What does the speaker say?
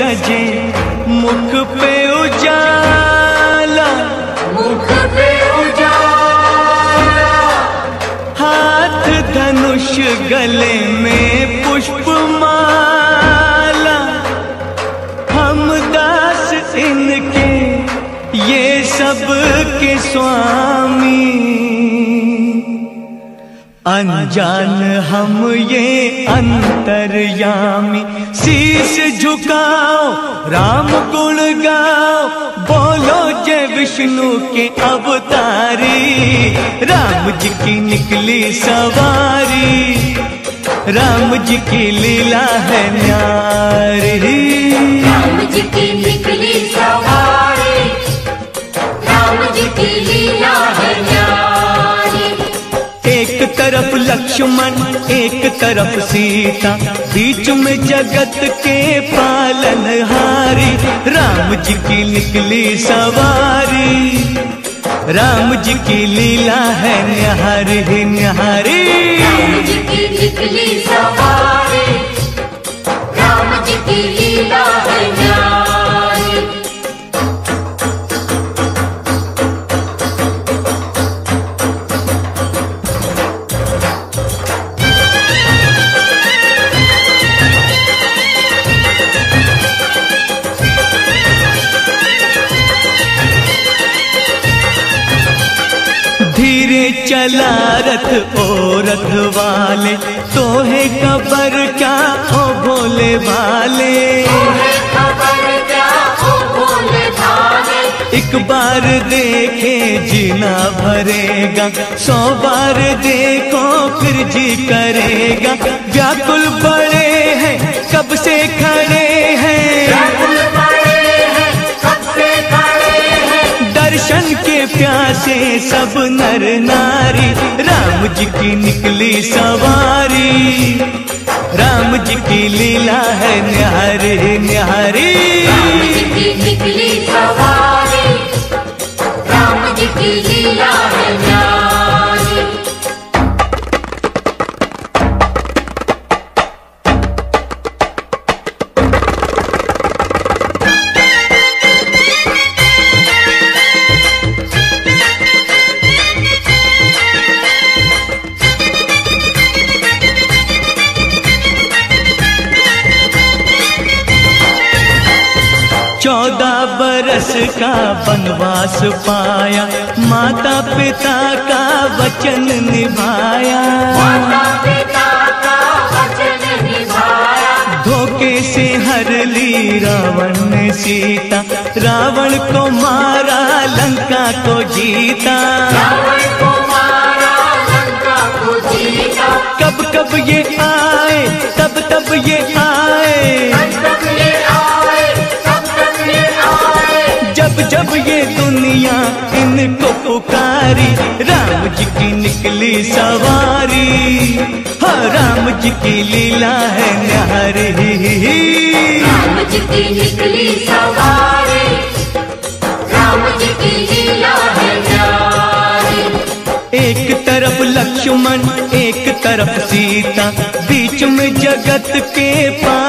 सजे मुख पे उजाला, मुख पे उजाला, हाथ धनुष गले में पुष्पमाला। हम दास इनके ये सब के स्वामी, अनजान हम ये अंतर्यामी। शीश झुकाओ राम गुण गाओ, बोलो जय विष्णु के अवतारी। राम जी की निकली सवारी, राम जी की लीला है न्यारी। राम जी की निकली सवारी, राम जी की लीला है न्यारी। एक तरफ लक्ष्मण एक तरफ सीता, बीच में जगत के पालनहारी। राम जी की निकली सवारी, राम जी की लीला है न्यारी न्यारी। राम जी की निकली सवारी, राम जी की लीला है न्यारी। धीरे चला रथ ओ रथ वाले, तोहे खबर क्या ओ भोले भाले। एक बार देखे जीना भरेगा, 100 बार देखो फिर जी करेगा। व्याकुल बड़े हैं कब से खड़े हैं, दर्शन के प्यासे सब नर नारी। राम जी की निकली सवारी, राम जी की लीला है न्यारी न्यारी। राम जी की निकली सवारी, राम जी की लीला है न्यारी। बरस का वनवास पाया, माता पिता का वचन निभाया। माता पिता का वचन निभाया, धोखे से हर ली रावण ने सीता। रावण को मारा लंका को जीता, रावण को मारा लंका को जीता। कब कब ये आए तब तब ये आए, तब ये आए, तब ये आए। जब जब ये दुनिया इनको पुकारी। राम जी की निकली सवारी, हाँ राम जी की लीला है न्यारी। राम जी की निकली सवारी, राम जी की लीला है न्यारी। एक तरफ लक्ष्मण एक तरफ सीता, बीच में जगत के